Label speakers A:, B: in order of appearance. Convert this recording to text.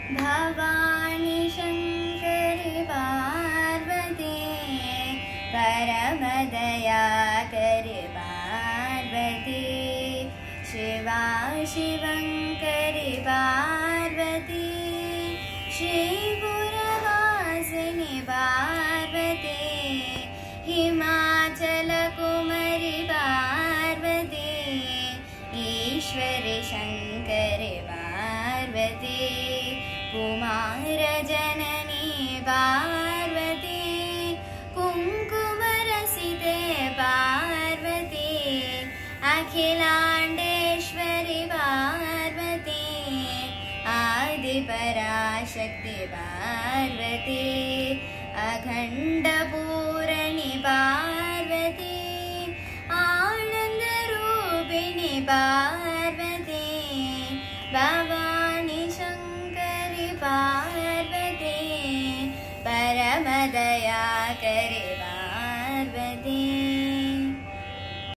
A: Bhavani शङ्करि Parvati परमदयाकरि Parvati Shiva शिवङ्करि Parvati श्रीपुरवासिनि Parvati हिमाचलकुमरि Parvati ईश्वरि शङ्करि Parvati कुमारजननी Parvati कुङ्कुमरसिते Parvati अखिलाण्डेश्वरि Parvati Adi Parashakti Parvati अखण्डपूरणि Parvati आनन्दरूपिणि Parvati Bhavani शङ्करि Parvati परमदयाकरि Parvati.